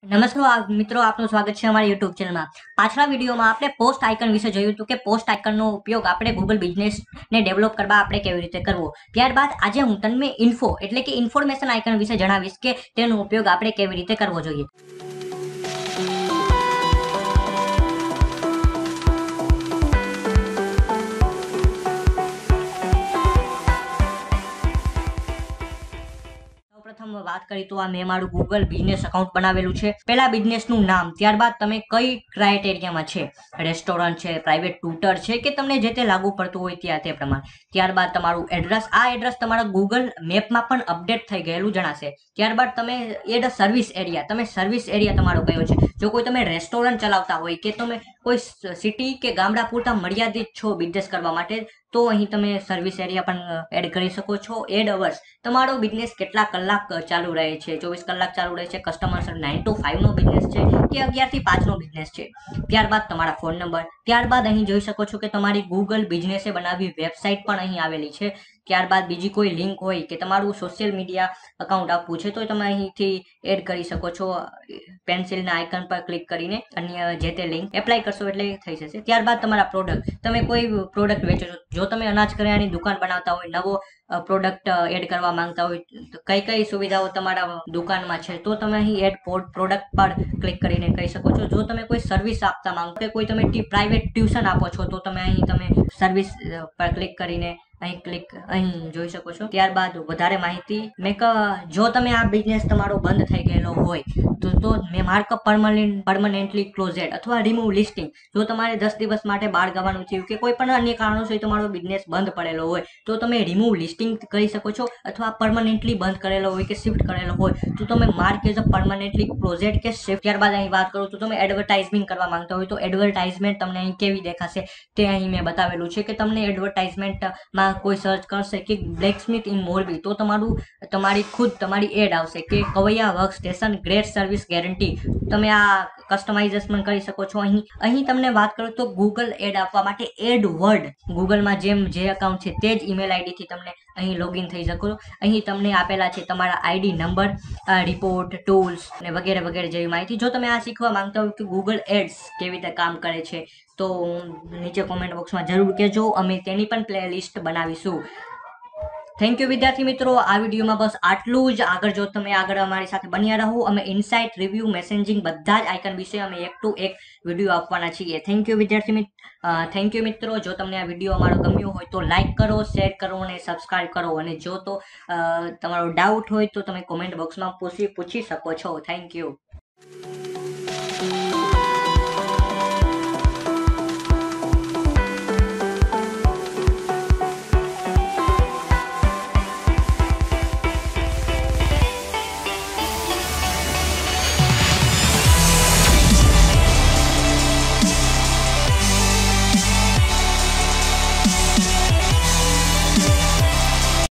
નમસ્કાર મિત્રો, આપનું સ્વાગત છે અમારી યુટ્યુબ ચેનલમાં। પાછલા વિડીયોમાં આપણે પોસ્ટ આઇકન વિશે જોયું હતું કે પોસ્ટ આઇકનનો ઉપયોગ આપણે ગૂગલ બિઝનેસને ડેવલપ કરવા આપણે કેવી રીતે કરવો। ત્યારબાદ આજે હું તમને ઇન્ફો એટલે કે ઇન્ફોર્મેશન આઇકન વિશે જણાવીશ કે તેનો ઉપયોગ આપણે કેવી રીતે કરવો જોઈએ। પ્રથમ વાત કરી તો આ મેં મારું ગૂગલ બિઝનેસ એકાઉન્ટ બનાવેલું છે। પહેલા બિઝનેસનું નામ, ત્યારબાદ તમે કઈ ક્રાઇટેરિયામાં છે, રેસ્ટોરન્ટ છે, પ્રાઇવેટ ટ્યુટર છે કે તમને જે તે લાગુ પડતું હોય ત્યાં તે પ્રમાણે। ત્યારબાદ તમારું એડ્રેસ, આ એડ્રેસ તમારા ગૂગલ મેપમાં પણ અપડેટ થઈ ગયેલું જણાશે। ત્યારબાદ તમે એડ સર્વિસ એરિયા, તમે સર્વિસ એરિયા તમારો કયો છે। જો કોઈ તમે રેસ્ટોરન્ટ ચલાવતા હોય કે તમે કોઈ સિટી કે ગામડા પૂરતા મર્યાદિત છો બિઝનેસ કરવા માટે, તો અહીં તમે સર્વિસ એરિયા પણ એડ કરી શકો છો। એડ અવર્સ, તમારો બિઝનેસ કેટલા કલાક ચાલુ રહે છે, 24 કલાક ચાલુ રહે છે, કસ્ટમર 9 to 5 નો બિઝનેસ છે કે 11 થી 5 નો બિઝનેસ છે। ત્યારબાદ તમારા ફોન નંબર, ત્યારબાદ અહીં જોઈ શકો છો કે તમારી ગૂગલ બિઝનેસે બનાવી વેબસાઇટ પણ અહીં આવેલી છે। ત્યારબાદ બીજી કોઈ લિંક હોય કે તમારું સોશિયલ મીડિયા અકાઉન્ટ આપવું છે તો તમે અહીંથી એડ કરી શકો છો। પેન્સિલના આઇકન પર ક્લિક કરીને અન્ય જે તે લિંક એપ્લાય કરશો એટલે થઈ જશે। ત્યારબાદ તમારા પ્રોડક્ટ, તમે કોઈ પ્રોડક્ટ વેચો છો, જો તમે અનાજ કરિયાણાની દુકાન બનાવતા હોય, નવો પ્રોડક્ટ એડ કરવા માંગતા હોય, કઈ સુવિધાઓ તમારા દુકાનમાં છે, તો તમે અહીં એડ પ્રોડક્ટ પર ક્લિક કરીને કહી શકો છો। જો તમે કોઈ સર્વિસ આપતા માંગો કે કોઈ તમે પ્રાઇવેટ ટ્યુશન આપો છો, તો તમે અહીં સર્વિસ પર ક્લિક કરીને અહીં જોઈ શકો છો। ત્યારબાદ વધારે માહિતી જો તમે આ બિઝનેસ તમારો બંધ થઈ ગયેલો હોય તો મેં માર્કઅપ પરમનન્ટલી ક્લોઝેડ અથવા રિમૂવ લિસ્ટિંગ, જો તમારે 10 દિવસ માટે બહાર જવાનું થયું કે કોઈ પણ અન્ય કારણોસર તમારો બિઝનેસ બંધ પડેલો હોય તો તમે રિમૂવ લિસ્ટિંગ કરી શકો છો। અથવા પરમનન્ટલી બંધ કરેલો હોય કે શિફ્ટ કરેલો હોય તો તમે mark as a permanently closed કે શિફ્ટ। ત્યારબાદ અહીં વાત કરું તો તમે એડવર્ટાઇઝમેન્ટ કરવા માંગતા હોય તો એડવર્ટાઇઝમેન્ટ તમને અહીં કેવી દેખાશે તે અહીં મેં બતાવેલું છે કે તમને એડવર્ટાઇઝમેન્ટમાં કોઈ સર્ચ કરશે કે બ્લેકસ્મિથ ઇન મોરબી તો તમારી એડ આવશે કે Kavaiya work station, great service guarantee. તમે આ કસ્ટમાઇઝેશન કરી શકો છો। અહીં તમને વાત કરું તો ગૂગલ એડ આપવા માટે એડ વર્ડ, ગૂગલમાં જે એકાઉન્ટ છે તે જ ઈમેલ આઈડી થી તમને અહીં લોગિન થઈ શકો છો। અહીં તમને આપેલા છે તમારા આઈડી નંબર, રિપોર્ટ, ટૂલ્સ અને વગેરે વગેરે જેવી માહિતી। જો તમે આ શીખવા માંગતા હો કે ગૂગલ એડ્સ કેવી રીતે કામ કરે છે તો નીચે કોમેન્ટ બોક્સમાં જરૂર કહેજો, અમે તેની પણ પ્લે લિસ્ટ બનાવીશું। થેન્ક યુ વિદ્યાર્થી મિત્રો, આ વિડીયોમાં બસ આટલું જ। જો તમે આગળ અમારી સાથે બન્યા રહો, અમે ઇનસાઇટ, રિવ્યુ, મેસેજિંગ બધા જ આઇકન વિશે અમે એક ટુ એક વિડીયો આપવાના છીએ। થેન્ક યુ મિત્રો, જો તમને આ વિડીયો અમારો ગમ્યો હોય તો લાઈક કરો, શેર કરો અને સબસ્ક્રાઇબ કરો। અને જો તમારો ડાઉટ હોય તો તમે કોમેન્ટ બોક્સમાં પૂછી શકો છો। Thank you.